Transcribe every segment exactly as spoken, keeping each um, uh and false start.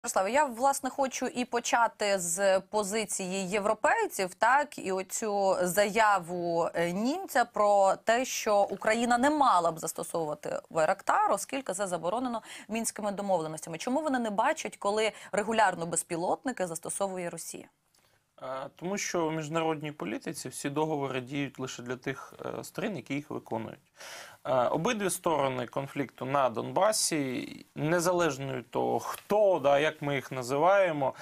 Ярославе, я, власне, хочу і почати з позиції європейців, так, і оцю заяву німця про те, що Україна не мала б застосовувати Байрактар, оскільки це заборонено Мінськими домовленостями. Чому вони не бачать, коли регулярно безпілотники застосовує Росія? Тому що в міжнародній політиці всі договори діють лише для тих сторін, які їх виконують. Обидві сторони конфлікту на Донбасі, незалежно від того, хто, да, як ми їх називаємо,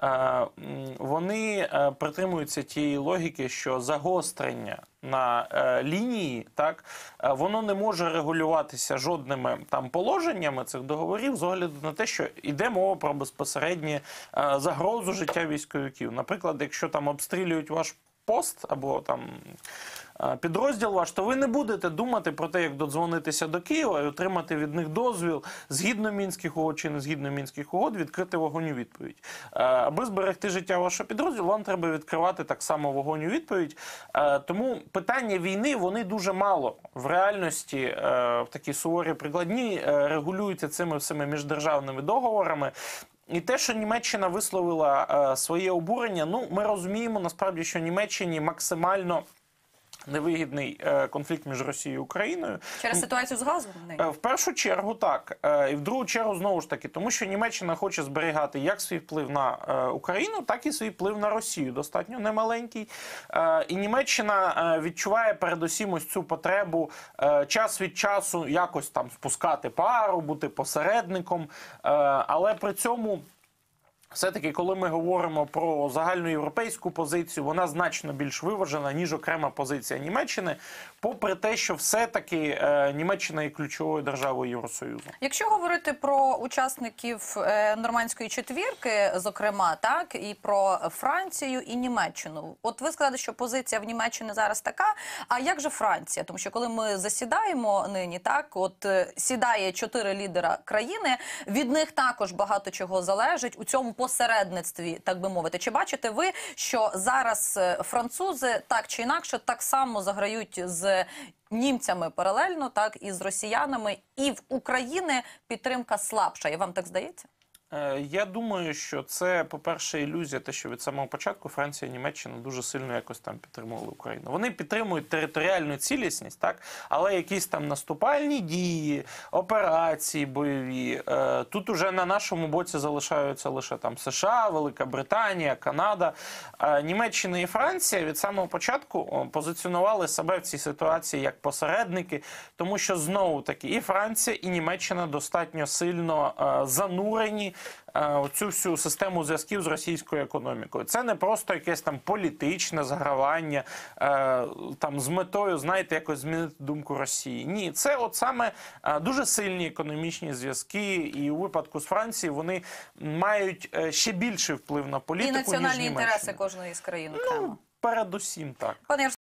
вони притримуються тієї логіки, що загострення на лінії, так, воно не може регулюватися жодними там положеннями цих договорів з огляду на те, що йде мова про безпосередню загрозу життя військовиків. Наприклад, якщо там обстрілюють ваш пост або там підрозділ ваш, то ви не будете думати про те, як додзвонитися до Києва і отримати від них дозвіл згідно Мінських угод чи не згідно Мінських угод відкрити вогонь у відповідь. Аби зберегти життя вашого підрозділу, вам треба відкривати так само вогонь у відповідь. Тому питання війни, вони дуже мало в реальності, в такій суворій прикладні, регулюються цими всіми міждержавними договорами. І те, що Німеччина висловила е, своє обурення, ну, ми розуміємо, насправді, що Німеччині максимально невигідний е, конфлікт між Росією і Україною. Через ситуацію з газом? Е, в першу чергу так. Е, і в другу чергу, знову ж таки, тому що Німеччина хоче зберігати як свій вплив на е, Україну, так і свій вплив на Росію, достатньо немаленький. Е, і Німеччина е, відчуває передусім ось цю потребу е, час від часу якось там спускати пару, бути посередником, е, але при цьому все-таки, коли ми говоримо про загальноєвропейську позицію, вона значно більш виважена, ніж окрема позиція Німеччини, попри те, що все-таки е, Німеччина є ключовою державою Євросоюзу. Якщо говорити про учасників е, Нормандської четвірки, зокрема, так, і про Францію і Німеччину. От ви сказали, що позиція в Німеччині зараз така, а як же Франція? Тому що коли ми засідаємо нині, так, от е, сідає чотири лідера країни, від них також багато чого залежить у цьому посередництві, так би мовити. Чи бачите ви, що зараз французи так чи інакше так само заграють з німцями паралельно, так і з росіянами, і в Україні підтримка слабша? І вам так здається? Я думаю, що це, по-перше, ілюзія, те, що від самого початку Франція і Німеччина дуже сильно якось там підтримували Україну. Вони підтримують територіальну цілісність, так, але якісь там наступальні дії, операції бойові, тут уже на нашому боці залишаються лише там США, Велика Британія, Канада. Німеччина і Франція від самого початку позиціонували себе в цій ситуації як посередники, тому що знову-таки і Франція, і Німеччина достатньо сильно занурені оцю всю систему зв'язків з російською економікою. Це не просто якесь там політичне загравання там з метою, знаєте, якось змінити думку Росії. Ні, це от саме дуже сильні економічні зв'язки, і у випадку з Франції вони мають ще більший вплив на політику, і національні ніж інтереси кожної з країн окремо. Ну, передусім так. Пане